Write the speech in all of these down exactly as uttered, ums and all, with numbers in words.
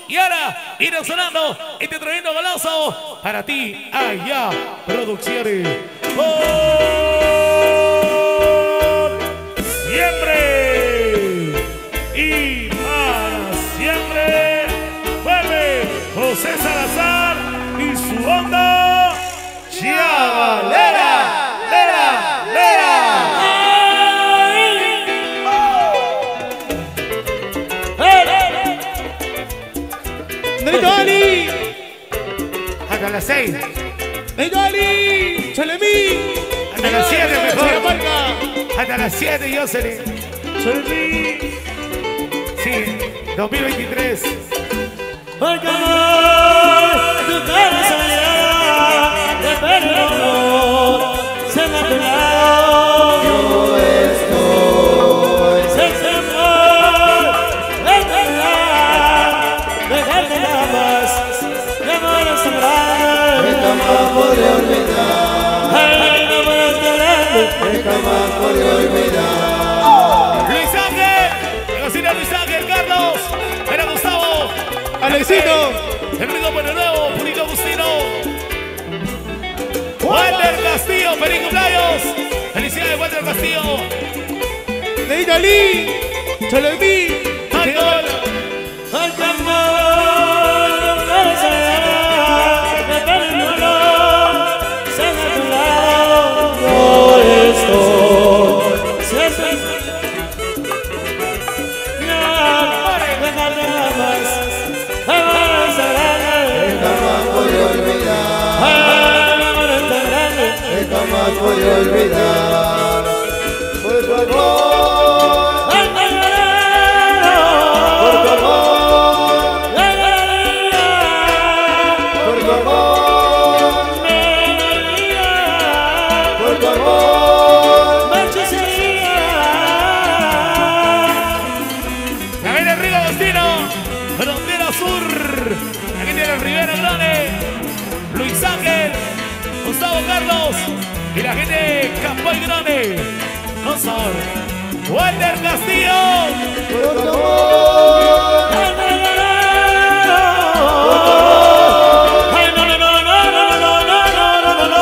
Y ahora, ir sonando este tremendo golazo para ti, AyAProducciones. Por siempre y para siempre, vuelve José Salazar y su onda Chavalera, Lera, Lera. ¡Negali! Hasta las seis. ¡Negali! ¡Chalemí! Hasta las siete mejor. Hasta las siete, Jocelyn. ¡Chalemí! Sí, dos mil veintitrés. Porque amor, tu cabeza ya de perdón, se me ha pegado. Yo estoy. Se se amor, es verdad, dejarte nada más, de amor a sangrar. Que jamás podré olvidar. Ay, no me estoy que jamás podré olvidar. Luis Ángel, cocina Luis Ángel, Carlos, era Gustavo. Alexito, el rico por el nuevo, Purito Agustino. Walter Castillo, feliz cumpleaños. Felicidades, Walter Castillo. Negali, Chalemí, Michael. al amor, tu cabeza ya de perdón, se me ha pegado. Yo estoy siempre. Jamás podré olvidar por tu amor, por tu amor, por tu amor, por tu amor. La viene el Rico Agustino, Frontera Sur. Aquí tiene el Rivera Grande, Luis Ángel, Gustavo Carlos y la gente de Campoy Grande. No son Walter Castillo. Por tu amor, Ay, no, no, no, no, no, no, no, no, no, no,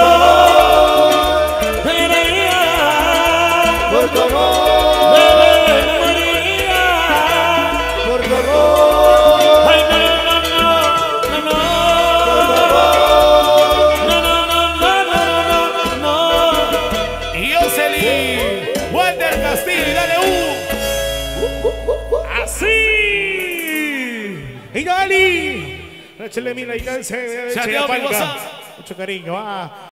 no. por tu amor, por tu amor. Walter Castillo y dale U. Así. ¡Negali! Échale mi alcance, Santiago Picosa. mucho cariño, va.